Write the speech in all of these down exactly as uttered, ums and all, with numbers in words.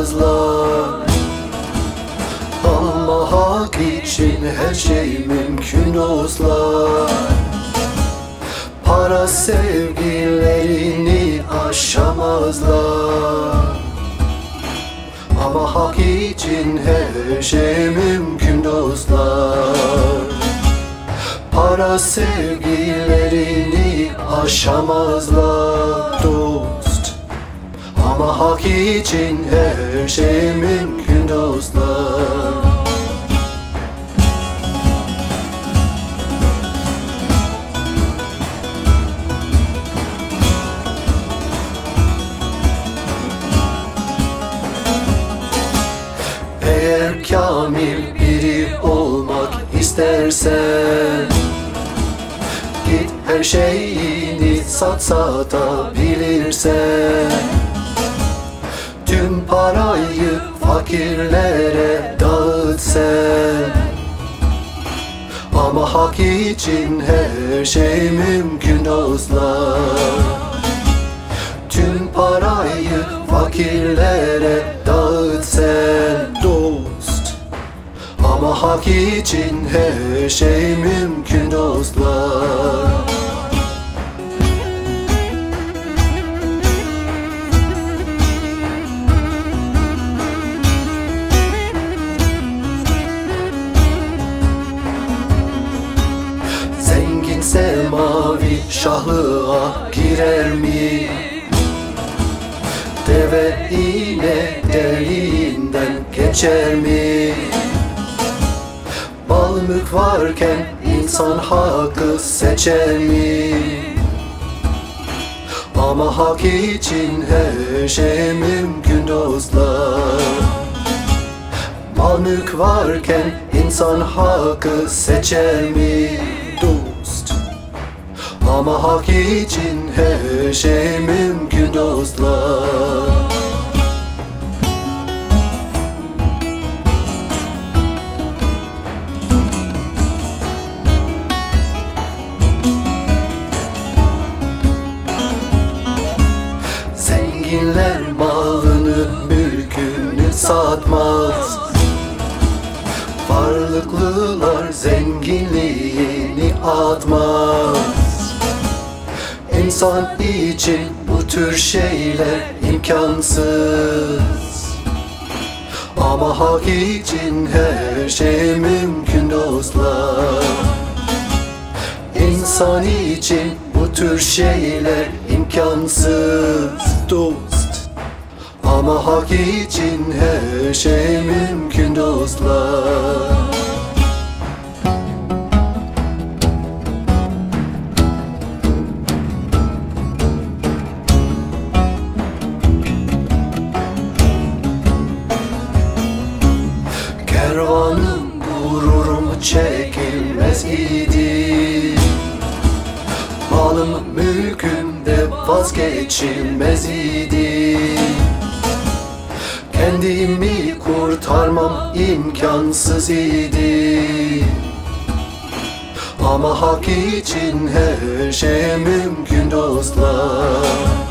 aşamazlar. Ama hak için her şey mümkün dostlar. Para sevgilerini aşamazlar. Ama hak için her şey mümkün dostlar. Para sevgilerini aşamazlar dost. Ama hak için her şey mümkün dostlar. Eğer kamil biri olmak istersen, git her şeyini sat satabilirsen. Tüm parayı fakirlere dağıt sen. Ama hak için her şey mümkün dostlar. Tüm parayı fakirlere dağıt sen dost. Ama hak için her şey mümkün dostlar. Zenginse mavi şahlığa girer mi? Deve iğne deliğinden geçer mi? Bal mülk varken insan hakkı seçer mi? Ama hak için her şey mümkün dostlar. Mal mülk varken insan hakkı seçer mi dost? Ama hak için her şey mümkün dostlar. Zenginler malını, mülkünü satmaz. Varlıklılar zenginliğini atmaz. İnsan için bu tür şeyler imkansız. Ama hak için her şey mümkün dostlar. İnsan için bu tür şeyler imkansız dost. Ama hak için her şey mümkün dostlar. Kervanım gururum çekilmez idi. Malım mülküm de vazgeçilmez idi. Kendimi kurtarmam imkansız idi. Ama hak için her şey mümkün dostlar.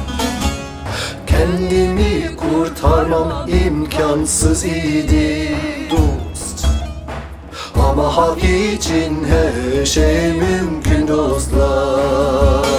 Kendimi kurtarmam imkansız idi dost. Ama hak için her şey mümkün dostlar.